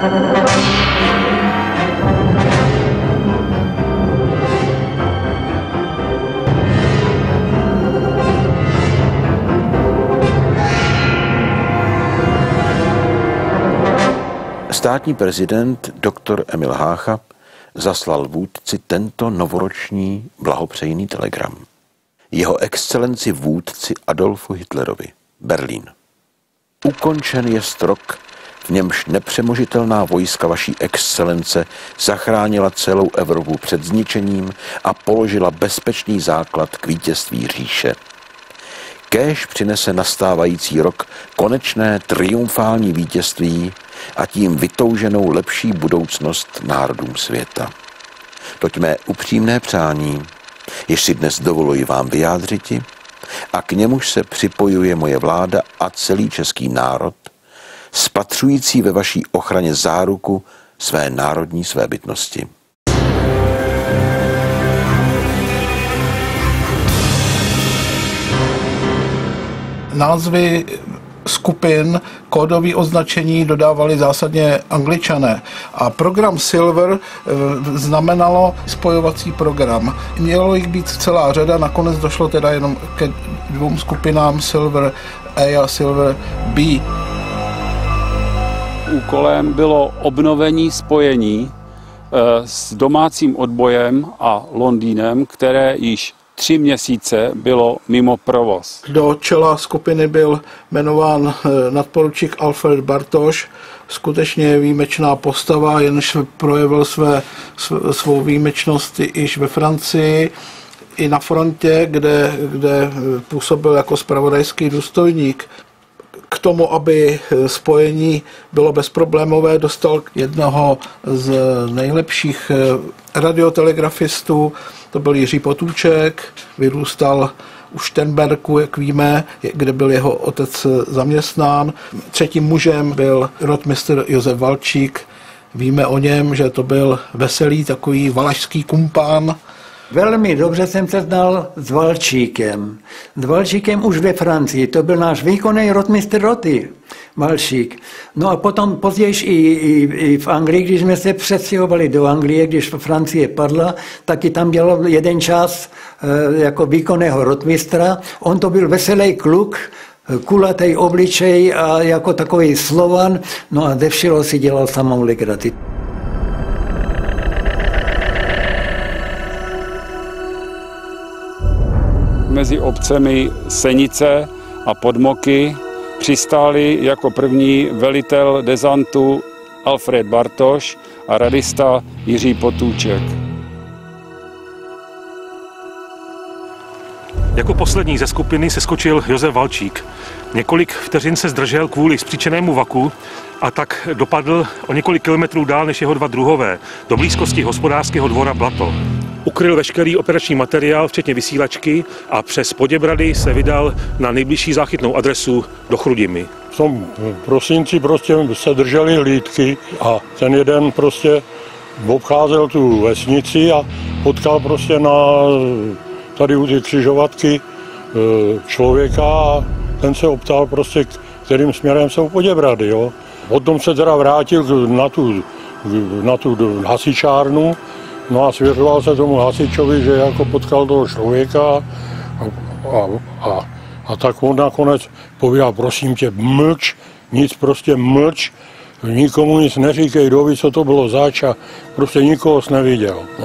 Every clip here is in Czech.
Státní prezident dr. Emil Hácha zaslal vůdci tento novoroční blahopřejný telegram. Jeho excelenci vůdci Adolfu Hitlerovi, Berlín. Ukončen je rok, v němž nepřemožitelná vojska vaší excelence zachránila celou Evropu před zničením a položila bezpečný základ k vítězství říše. Kéž přinese nastávající rok konečné triumfální vítězství a tím vytouženou lepší budoucnost národům světa. Toť mé upřímné přání, jež si dnes dovoluji vám vyjádřiti, a k němuž se připojuje moje vláda a celý český národ, spatřující ve vaší ochraně záruku své národní svébytnosti. Názvy skupin, kódové označení dodávali zásadně Angličané. A program Silver znamenalo spojovací program. Mělo jich být celá řada, nakonec došlo teda jenom ke 2 skupinám, Silver A a Silver B. Úkolem bylo obnovení spojení s domácím odbojem a Londýnem, které již 3 měsíce bylo mimo provoz. Do čela skupiny byl jmenován nadporučík Alfred Bartoš, skutečně výjimečná postava, jenž projevil svou výjimečnost již ve Francii i na frontě, kde působil jako zpravodajský důstojník. K tomu, aby spojení bylo bezproblémové, dostal jednoho z nejlepších radiotelegrafistů, to byl Jiří Potůček, vyrůstal u Šternberku, jak víme, kde byl jeho otec zaměstnán. 3. mužem byl rotmistr Josef Valčík. Víme o něm, že to byl veselý takový valašský kumpán. Velmi dobře jsem se znal s Valčíkem. S Valčíkem už ve Francii. To byl náš výkonný rotmistr roty, Valčík. No a potom později i v Anglii, když jsme se přestěhovali do Anglie, když Francie padla, taky tam dělal jeden čas jako výkonného rotmistra. On to byl veselý kluk, kulatý obličej a jako takový Slovan. No a ze všeho si dělal samou legraci. Mezi obcemi Senice a Podmoky přistáli jako první velitel dezantu Alfred Bartoš a radista Jiří Potůček. Jako poslední ze skupiny seskočil Josef Valčík. Několik vteřin se zdržel kvůli vzpříčenému vaku a tak dopadl o několik kilometrů dál než jeho 2 druhové, do blízkosti hospodářského dvora Blato. Ukryl veškerý operační materiál, včetně vysílačky, a přes Poděbrady se vydal na nejbližší záchytnou adresu do Chrudimi. V tom prosinci prostě se drželi hlídky a ten jeden prostě obcházel tu vesnici a potkal prostě tady u té křižovatky člověka a ten se optal prostě, kterým směrem jsou Poděbrady. Jo. Potom se teda vrátil na tu hasičárnu, no a svěřoval se tomu hasičovi, že jako potkal toho člověka a tak on nakonec povídal, prosím tě, mlč, nic prostě mlč, nikomu nic neříkej, doví, co to bylo zač, a prostě nikoho jsi neviděl. No.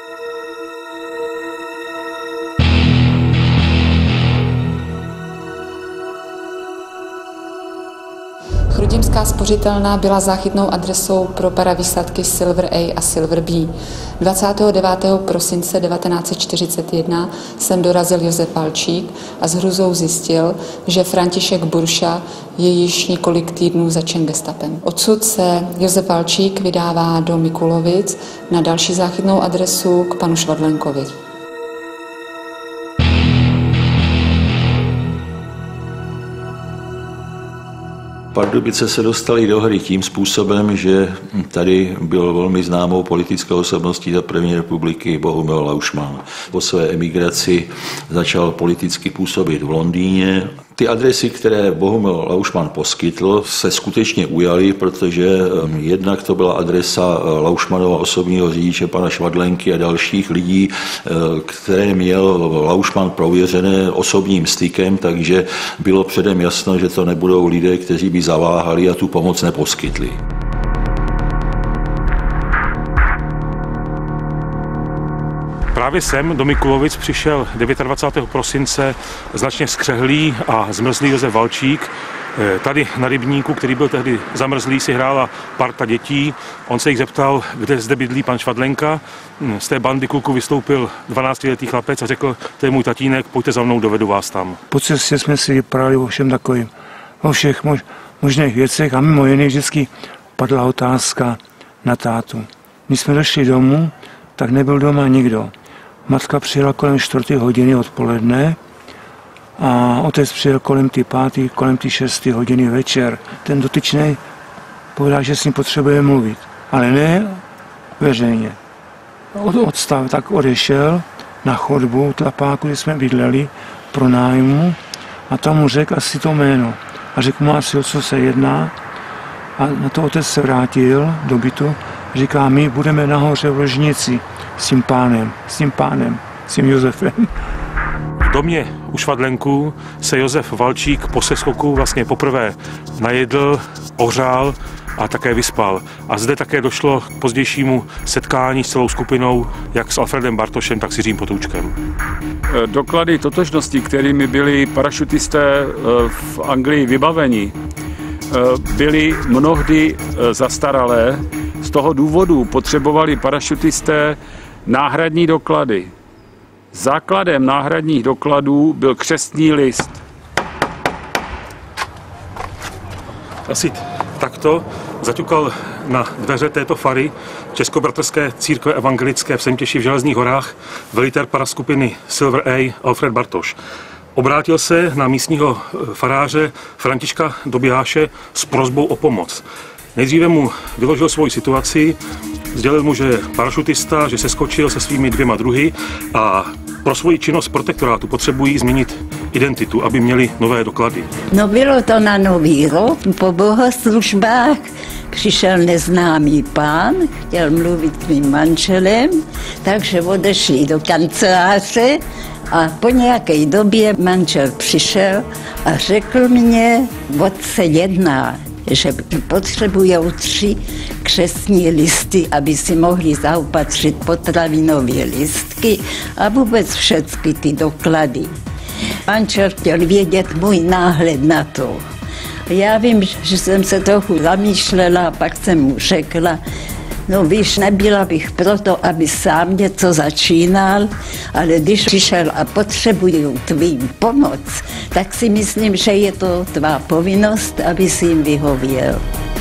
Chrudimská spořitelna byla záchytnou adresou pro paravýsadky Silver A a Silver B. 29. prosince 1941 sem dorazil Josef Valčík a s hrůzou zjistil, že František Burša je již několik týdnů zatčen gestapem. Odsud se Josef Valčík vydává do Mikulovic na další záchytnou adresu k panu Švadlenkovi. Pardubice se dostaly do hry tím způsobem, že tady byl velmi známou politickou osobností za první republiky Bohumil Laušman. Po své emigraci začal politicky působit v Londýně. Ty adresy, které Bohumil Laušman poskytl, se skutečně ujaly, protože jednak to byla adresa Laušmanova osobního řidiče pana Švadlenky a dalších lidí, které měl Laušman prověřené osobním stykem, takže bylo předem jasno, že to nebudou lidé, kteří by zaváhali a tu pomoc neposkytli. Právě sem do Mikulovic přišel 29. prosince značně skřehlý a zmrzlý Josef Valčík. Tady na rybníku, který byl tehdy zamrzlý, si hrála parta dětí. On se jich zeptal, kde zde bydlí pan Švadlenka. Z té bandy kluku vystoupil 12letý chlapec a řekl, to je můj tatínek, pojďte za mnou, dovedu vás tam. Po cestě jsme si vyprávěli o všem takovým, o všech možných věcech a mimo jiné vždycky padla otázka na tátu. Když jsme došli domů, tak nebyl doma nikdo. Matka přijela kolem 4. hodiny odpoledne a otec přijel kolem té 5., kolem té 6. hodiny večer. Ten dotyčný povedal, že s ním potřebuje mluvit, ale ne veřejně. Odstav tak odešel na chodbu tlapáku, kde jsme bydleli pro nájmu a tam mu řekl asi to jméno. A řekl mu asi, o co se jedná. A na to otec se vrátil do bytu. Říká, my budeme nahoře v ložnici s tím pánem, s tím Josefem. V domě u Švadlenků se Josef Valčík po seskoku vlastně poprvé najedl, ohřál a také vyspal. A zde také došlo k pozdějšímu setkání s celou skupinou, jak s Alfredem Bartošem, tak s Jiřím Potůčkem. Doklady totožnosti, kterými byli parašutisté v Anglii vybaveni, byly mnohdy zastaralé. Z toho důvodu potřebovali parašutisté náhradní doklady. Základem náhradních dokladů byl křestní list. Asi takto zaťukal na dveře této fary Českobratrské církve evangelické v Semtěši v Železných horách velitel paraskupiny Silver A. Alfred Bartoš. Obrátil se na místního faráře Františka Dobijáše s prosbou o pomoc. Nejdříve mu vyložil svoji situaci, sdělil mu, že je parašutista, že se skočil se svými 2 druhy a pro svoji činnost protektorátu potřebují změnit identitu, aby měli nové doklady. No bylo to na Nový rok, po bohoslužbách přišel neznámý pán, chtěl mluvit s mým manželem, takže odešli do kanceláře a po nějaké době manžel přišel a řekl mě, o co se jedná, že potřebují 3 křestní listy, aby si mohli zaopatřit potravinové listky a vůbec všechny ty doklady. Manžel chtěl vědět můj náhled na to. Já vím, že jsem se trochu zamýšlela a pak jsem mu řekla, no víš, nebyla bych proto, aby sám něco začínal, ale když přišel a potřebují tvou pomoc, tak si myslím, že je to tvá povinnost, aby si jim vyhověl.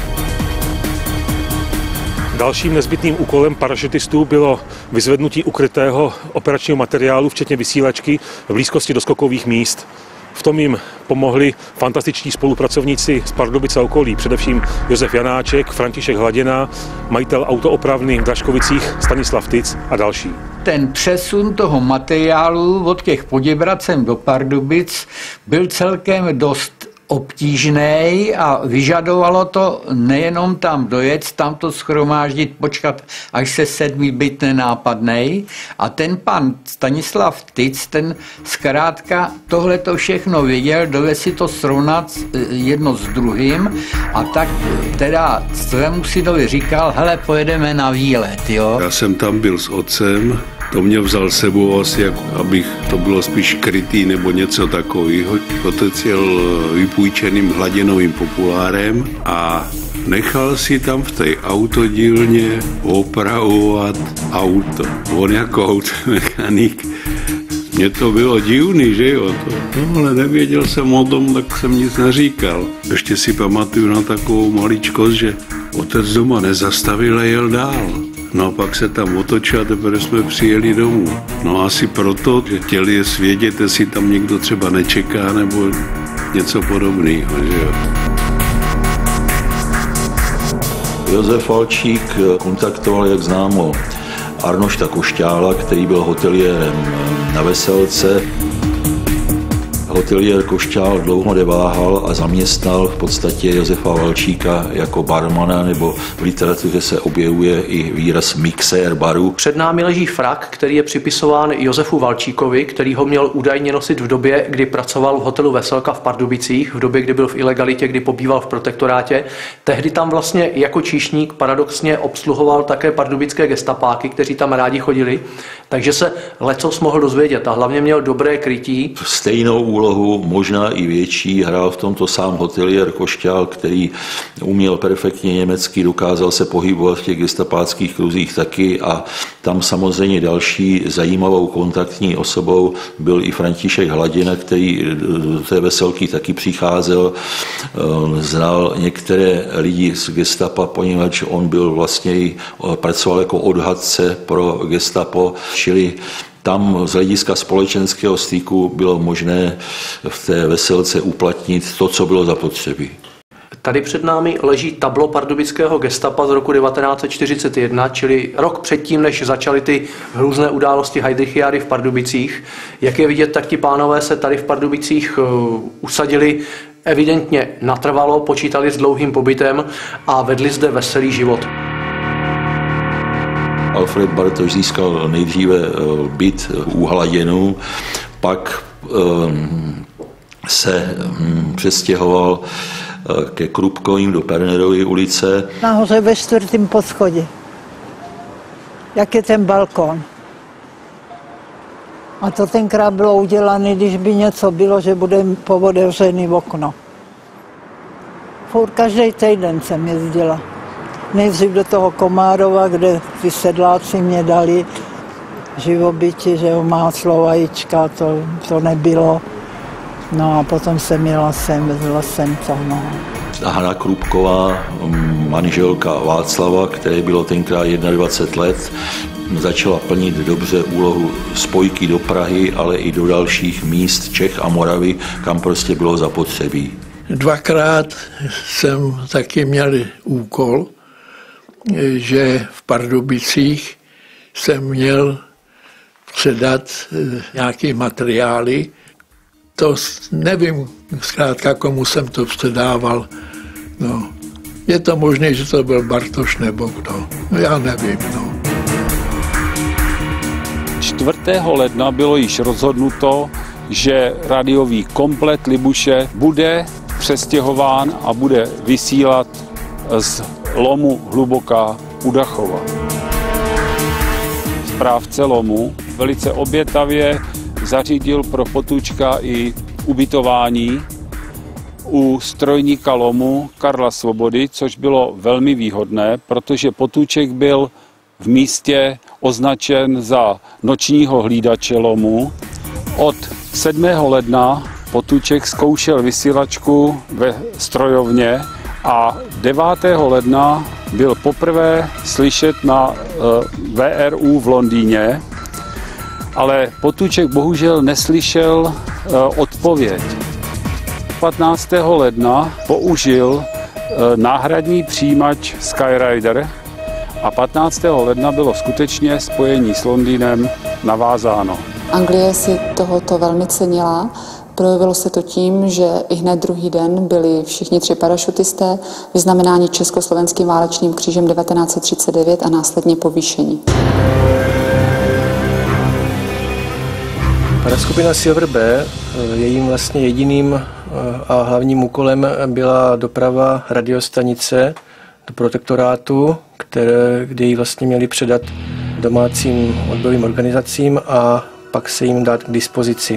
Dalším nezbytným úkolem parašutistů bylo vyzvednutí ukrytého operačního materiálu, včetně vysílačky, v blízkosti doskokových míst. V tom jim pomohli fantastičtí spolupracovníci z Pardubic a okolí, především Josef Janáček, František Hladina, majitel autoopravny v Dražkovicích Stanislav Tic a další. Ten přesun toho materiálu od těch Poděbrad sem do Pardubic byl celkem dost obtížný a vyžadovalo to nejenom tam dojet, tam to shromáždit, počkat, až se 7. byt nenápadnej. A ten pan Stanislav Tic, ten zkrátka tohle to všechno věděl, dovede si to srovnat jedno s druhým a tak teda svému synovi říkal, hele, pojedeme na výlet, jo. Já jsem tam byl s otcem, to mě vzal sebou asi, abych to bylo spíš krytý nebo něco takového. Otec jel vypůjčeným hladinovým populárem a nechal si tam v té autodílně opravovat auto. On jako automechanik. Mně to bylo divný, že jo, no, ale nevěděl jsem o tom, tak jsem nic neříkal. Ještě si pamatuju na takovou maličkost, že otec doma nezastavil a jel dál. No a pak se tam otočil a teprve jsme přijeli domů. No asi proto, že chtěli vědět, jestli tam někdo třeba nečeká nebo něco podobného, že jo. Josef Valčík kontaktoval, jak známo, Arnošta Košťála, který byl hoteliérem na Veselce. Hoteliér Košťál dlouho neváhal a zaměstnal v podstatě Josefa Valčíka jako barmana, nebo v literatuře se objevuje i výraz mixér baru. Před námi leží frak, který je připisován Josefu Valčíkovi, který ho měl údajně nosit v době, kdy pracoval v hotelu Veselka v Pardubicích, v době, kdy byl v ilegalitě, kdy pobýval v protektorátě. Tehdy tam vlastně jako číšník paradoxně obsluhoval také pardubické gestapáky, kteří tam rádi chodili, takže se lecos mohl dozvědět a hlavně měl dobré krytí. Stejnou úlohu, možná i větší, hrál v tomto sám hoteliér Košťál, který uměl perfektně německy, dokázal se pohybovat v těch gestapáckých kruzích taky a tam samozřejmě další zajímavou kontaktní osobou byl i František Hladina, který do té Veselky taky přicházel, znal některé lidi z gestapa, poněvadž on byl vlastně pracoval jako odhadce pro gestapo, čili tam z hlediska společenského styku bylo možné v té Veselce uplatnit to, co bylo zapotřebí. Tady před námi leží tablo pardubického gestapa z roku 1941, čili rok předtím, než začaly ty hrůzné události Heidrichiády v Pardubicích. Jak je vidět, tak ti pánové se tady v Pardubicích usadili evidentně natrvalo, počítali s dlouhým pobytem a vedli zde veselý život. Alfred Bartoš získal nejdříve byt u Hladěnů, pak se přestěhoval ke Krupkovým do Pernerovy ulice. Nahoře ve 4. poschodí, jak je ten balkon. A to tenkrát bylo udělané, když by něco bylo, že bude pootevřený okno. Furt každý týden jsem jezdila. Nejdřív do toho Komárova, kde ty sedláci mě dali živobytí, že ho máslo, vajíčka, to nebylo. No a potom jsem jela sem, vezla jsem to. No. Hana Krupková, manželka Václava, které bylo tenkrát 21 let, začala plnit dobře úlohu spojky do Prahy, ale i do dalších míst Čech a Moravy, kam prostě bylo zapotřebí. Dvakrát jsem taky měl úkol, že v Pardubicích jsem měl předat nějaké materiály. To nevím zkrátka, komu jsem to předával. No, je to možné, že to byl Bartoš nebo kdo. No, já nevím. No. 4. ledna bylo již rozhodnuto, že radiový komplet Libuše bude přestěhován a bude vysílat z lomu Hluboká u Dachova. Správce lomu velice obětavě zařídil pro Potůčka i ubytování u strojníka lomu Karla Svobody, což bylo velmi výhodné, protože Potůček byl v místě označen za nočního hlídače lomu. Od 7. ledna Potůček zkoušel vysílačku ve strojovně a 9. ledna byl poprvé slyšet na VRU v Londýně, ale Potůček bohužel neslyšel odpověď. 15. ledna použil náhradní přijímač Skyrider a 15. ledna bylo skutečně spojení s Londýnem navázáno. Anglie si tohoto velmi cenila. Projevilo se to tím, že i hned druhý den byli všichni 3 parašutisté vyznamenáni Československým válečným křížem 1939 a následně povýšení. Paraskupina Silver B, jejím vlastně jediným a hlavním úkolem byla doprava radiostanice do protektorátu, kde ji vlastně měli předat domácím odborovým organizacím a pak se jim dát k dispozici.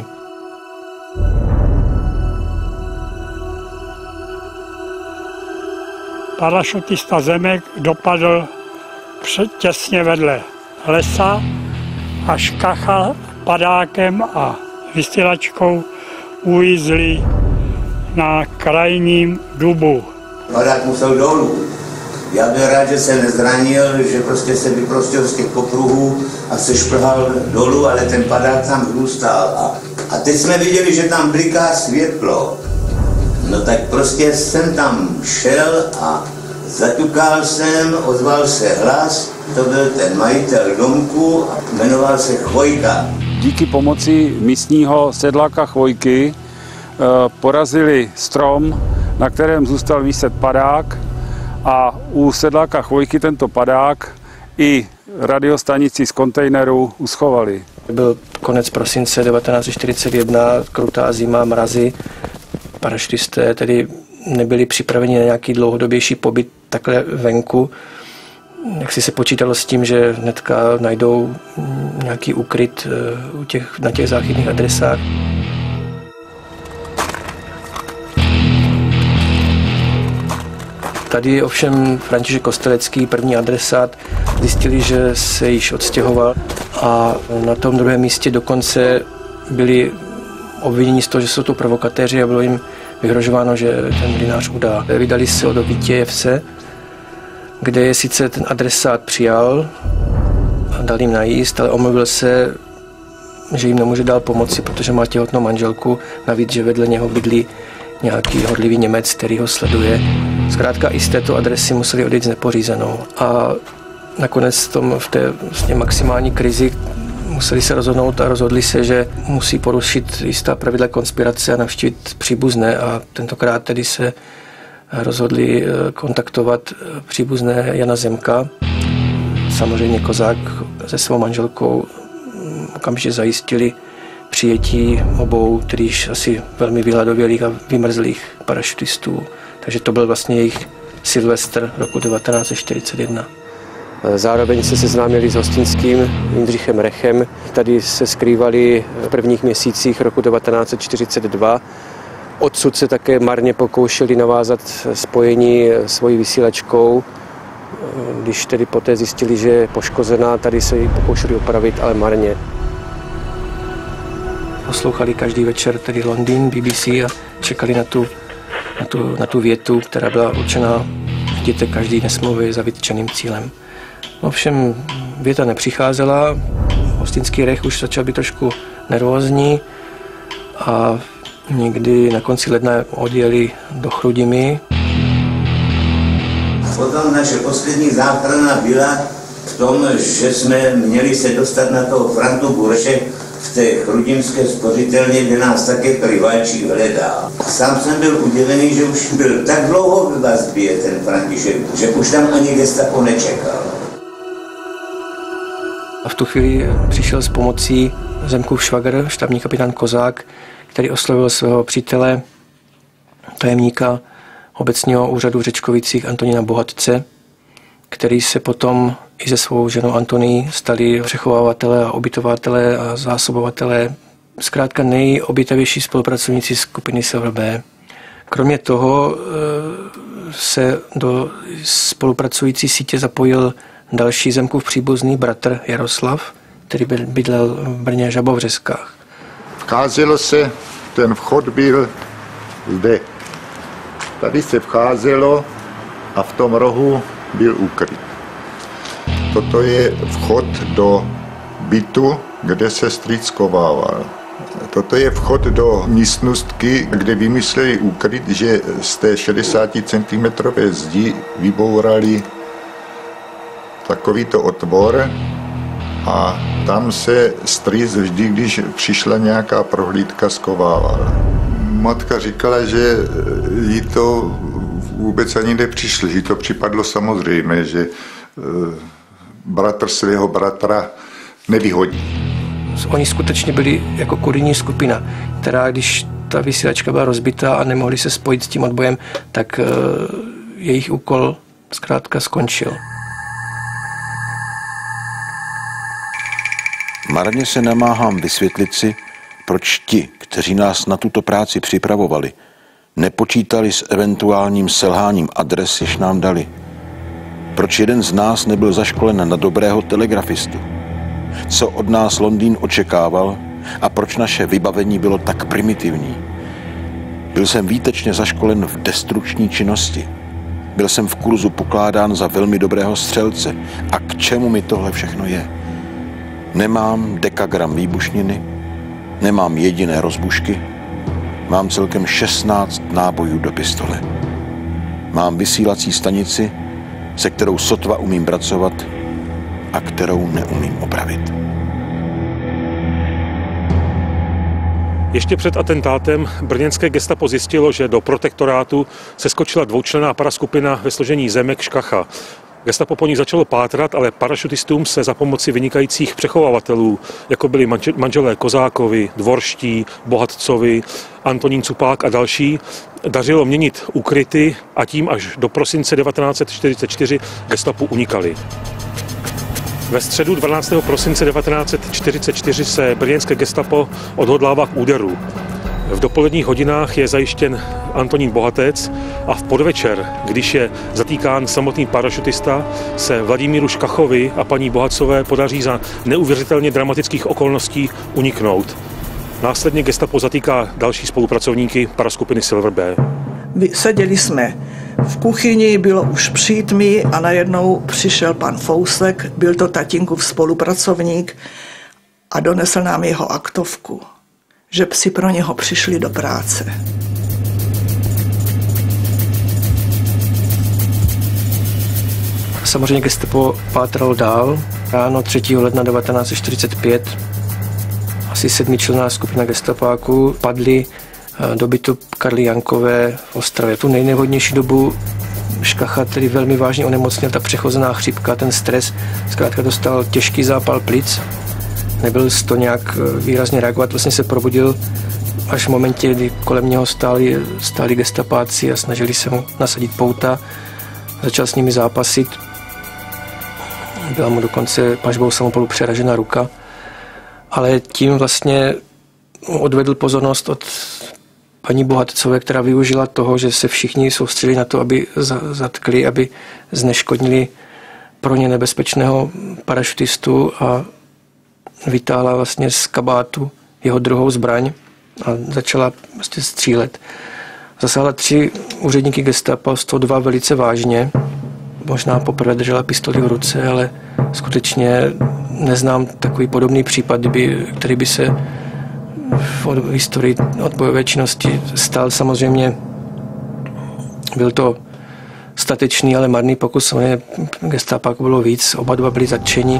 Parašutista Zemek dopadl těsně vedle lesa a škacha padákem a vysílačkou uvízli na krajním dubu. Padák musel dolů. Já byl rád, že se nezranil, že prostě se vyprostil z těch popruhů a se šplhal dolů, ale ten padák tam zůstal. A teď jsme viděli, že tam bliká světlo. No tak prostě jsem tam šel a zaťukal jsem, ozval se hlas, to byl ten majitel domku a jmenoval se Chvojka. Díky pomoci místního sedláka Chvojky porazili strom, na kterém zůstal viset padák a u sedláka Chvojky tento padák i radiostanici z kontejneru uschovali. Byl konec prosince 1941, krutá zima, mrazy. Parašutisté tedy nebyli připraveni na nějaký dlouhodobější pobyt takhle venku. Jak si se počítalo s tím, že hnedka najdou nějaký úkryt na těch záchytných adresách. Tady ovšem František Kostelecký, první adresát, zjistili, že se již odstěhoval a na tom druhém místě dokonce byli obviněni z toho, že jsou to provokatéři a bylo jim vyhrožováno, že ten mlynář udá. Vydali se do Vítějevce, kde je sice ten adresát přijal a dal jim najíst, ale omluvil se, že jim nemůže dál pomoci, protože má těhotnou manželku, navíc, že vedle něho bydlí nějaký horlivý Němec, který ho sleduje. Zkrátka i z této adresy museli odejít s nepořízenou. A nakonec v té vlastně maximální krizi museli se rozhodnout a rozhodli se, že musí porušit jistá pravidla konspirace a navštívit příbuzné. A tentokrát tedy se rozhodli kontaktovat příbuzné Jana Zemka. Samozřejmě Kozák se svou manželkou okamžitě zajistili přijetí obou, kterýž asi velmi vyhladovělých a vymrzlých parašutistů. Takže to byl vlastně jejich Silvestr roku 1941. Zároveň se seznámili s hostinským Jindřichem Rechem. Tady se skrývali v prvních měsících roku 1942. Odsud se také marně pokoušeli navázat spojení svojí vysílačkou. Když tedy poté zjistili, že je poškozená, tady se ji pokoušeli opravit, ale marně. Poslouchali každý večer tedy Londýn, BBC a čekali na tu větu, která byla určena jděte každý nesmluvy za vytyčeným cílem. Ovšem věta nepřicházela, hostinský Rech už začal být trošku nervózní a někdy na konci ledna odjeli do Chrudimi. Potom naše poslední záchrana byla v tom, že jsme měli se dostat na toho Frantu Bureše v té chrudimské spořitelně, kde nás také Privalčík hledá. Sám jsem byl udivený, že už byl tak dlouho ve vazbě ten František, že už tam ani gestapo nečekal. A v tu chvíli přišel s pomocí Zemkův švagr, štábní kapitán Kozák, který oslovil svého přítele, tajemníka obecního úřadu v Řečkovicích Antonína Bohatce, který se potom i se svou ženou Antonií stali přechovávatele a ubytovatelé a zásobovatelé, zkrátka nejobětavější spolupracovníci skupiny Silver B. Kromě toho se do spolupracující sítě zapojil další Zemkův příbuzný bratr Jaroslav, který bydlel v Brně Žabovřeskách. Vcházelo se, ten vchod byl zde. Tady se vcházelo a v tom rohu byl úkryt. Toto je vchod do bytu, kde se strýc schovával. Toto je vchod do místnostky, kde vymysleli úkryt, že z té 60 cm zdi vybourali takovýto otvor a tam se strýc vždy, když přišla nějaká prohlídka, schovával. Matka říkala, že jí to vůbec ani nepřišlo, že to připadlo samozřejmé, že bratr svého bratra nevyhodí. Oni skutečně byli jako kurýrní skupina, která když ta vysílačka byla rozbitá a nemohli se spojit s tím odbojem, tak jejich úkol zkrátka skončil. Marně se namáhám vysvětlit si, proč ti, kteří nás na tuto práci připravovali, nepočítali s eventuálním selháním adres, jež nám dali. Proč jeden z nás nebyl zaškolen na dobrého telegrafistu? Co od nás Londýn očekával a proč naše vybavení bylo tak primitivní? Byl jsem výtečně zaškolen v destrukční činnosti. Byl jsem v kurzu pokládán za velmi dobrého střelce. A k čemu mi tohle všechno je? Nemám dekagram výbušniny, nemám jediné rozbušky, mám celkem 16 nábojů do pistole. Mám vysílací stanici, se kterou sotva umím pracovat a kterou neumím opravit. Ještě před atentátem brněnské gestapo zjistilo, že do protektorátu seskočila dvoučlenná paraskupina ve složení Zemek Škacha. Gestapo po ní začalo pátrat, ale parašutistům se za pomoci vynikajících přechovavatelů, jako byli manželé Kozákovi, Dvorští, Bohatcovi, Antonín Cupák a další, dařilo měnit ukryty a tím až do prosince 1944 gestapu unikali. Ve středu 12. prosince 1944 se brněnské gestapo odhodlává k úderu. V dopoledních hodinách je zajištěn Antonín Bohatec a v podvečer, když je zatýkán samotný parašutista, se Vladimíru Škachovi a paní Bohatcové podaří za neuvěřitelně dramatických okolností uniknout. Následně gestapo zatýká další spolupracovníky paraskupiny Silver B. Seděli jsme v kuchyni, bylo už přítmí a najednou přišel pan Fousek, byl to tatínkův spolupracovník a donesl nám jeho aktovku, že psi pro něho přišli do práce. Samozřejmě gestapo pátralo dál. Ráno 3. ledna 1945 asi 7členná skupina gestapáků padli do bytu Karly Jankové v Ostravě. Tu nejnevhodnější dobu Škacha tedy velmi vážně onemocněl, ta přechozená chřipka, ten stres, zkrátka dostal těžký zápal plic. Nebyl to nějak výrazně reagovat, vlastně se probudil až v momentě, kdy kolem něho stáli gestapáci a snažili se mu nasadit pouta. Začal s nimi zápasit. Byla mu dokonce pažbou samopolu přeražena ruka. Ale tím vlastně odvedl pozornost od paní Bohatcové, která využila toho, že se všichni soustředili na to, aby zatkli, aby zneškodnili pro ně nebezpečného parašutistu a vytáhla vlastně z kabátu jeho druhou zbraň a začala vlastně střílet. Zasáhla 3 úředníky gestapa, z toho 2 velice vážně. Možná poprvé držela pistoli v ruce, ale skutečně neznám takový podobný případ, který by se v historii odbojové činnosti stal. Samozřejmě byl to statečný, ale marný pokus. Gestapáků bylo víc, oba 2 byli zatčeni.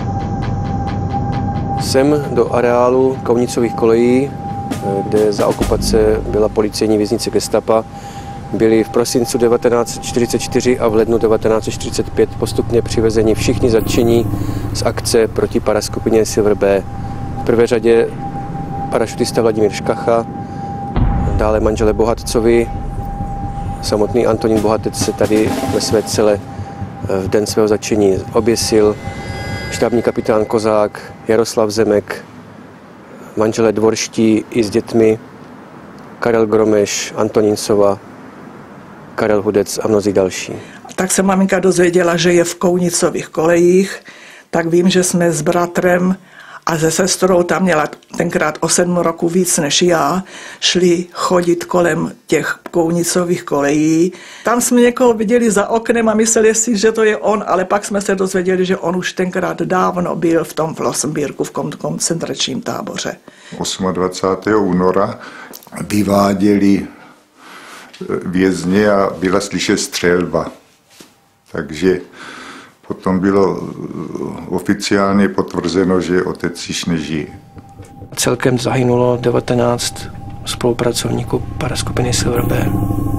Sem do areálu Kaunicových kolejí, kde za okupace byla policejní věznice gestapa, byli v prosincu 1944 a v lednu 1945 postupně přivezeni všichni zatčení z akce proti paraskupině Silver B. V prvé řadě parašutista Vladimír Škacha, dále manželé Bohatcovi. Samotný Antonín Bohatec se tady ve své cele v den svého zatčení oběsil. Štábní kapitán Kozák, Jaroslav Zemek, manželé Dvorští i s dětmi, Karel Gromeš, Antonín Sova, Karel Hudec a mnozí další. Tak se maminka dozvěděla, že je v Kaunicových kolejích, tak vím, že jsme s bratrem a se sestrou, tam měla tenkrát o 7 roku víc než já, šli chodit kolem těch Kaunicových kolejí. Tam jsme někoho viděli za oknem a mysleli si, že to je on, ale pak jsme se dozvěděli, že on už tenkrát dávno byl v tom Flossenbírku, v koncentračním táboře. 28. února vyváděli vězně a byla slyšet střelba. Takže potom bylo oficiálně potvrzeno, že otec již nežije. Celkem zahynulo 19 spolupracovníků paraskupiny Silver B.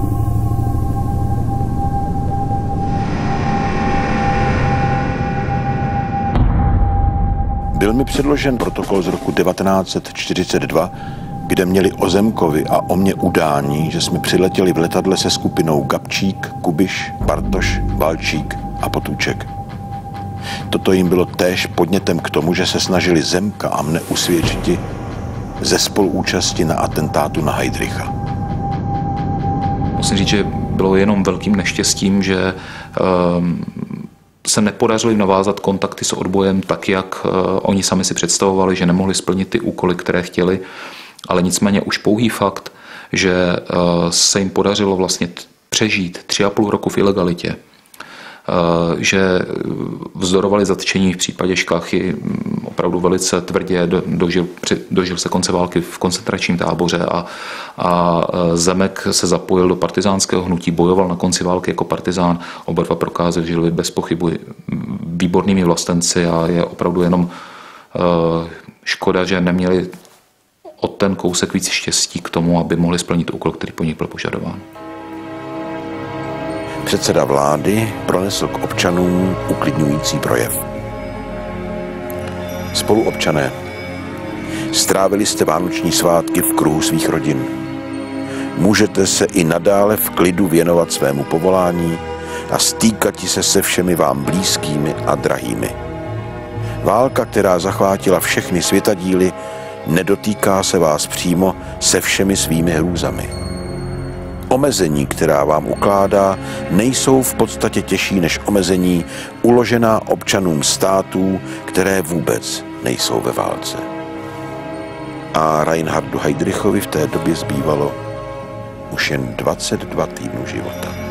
Byl mi předložen protokol z roku 1942, kde měli o Zemkovi a o mě udání, že jsme přiletěli v letadle se skupinou Gabčík, Kubiš, Bartoš, Valčík a Potůček. Toto jim bylo též podnětem k tomu, že se snažili Zemka a mne usvědčiti ze spoluúčasti na atentátu na Heydricha. Musím říct, že bylo jenom velkým neštěstím, že se nepodařilo jim navázat kontakty s odbojem tak, jak oni sami si představovali, že nemohli splnit ty úkoly, které chtěli, ale nicméně už pouhý fakt, že se jim podařilo vlastně přežít 3,5 roku v ilegalitě, že vzdorovali zatčení v případě Škachy opravdu velice tvrdě, dožil se konce války v koncentračním táboře a Zemek se zapojil do partizánského hnutí, bojoval na konci války jako partizán. Oba dva prokázali, že žili bez pochyby výbornými vlastenci a je opravdu jenom škoda, že neměli o ten kousek víc štěstí k tomu, aby mohli splnit úkol, který po nich byl požadován. Předseda vlády pronesl k občanům uklidňující projev. Spoluobčané, strávili jste vánoční svátky v kruhu svých rodin. Můžete se i nadále v klidu věnovat svému povolání a stýkati se všemi vám blízkými a drahými. Válka, která zachvátila všechny světadíly, nedotýká se vás přímo se všemi svými hrůzami. Omezení, která vám ukládá, nejsou v podstatě těžší než omezení uložená občanům států, které vůbec nejsou ve válce. A Reinhardu Heydrichovi v té době zbývalo už jen 22 týdnů života.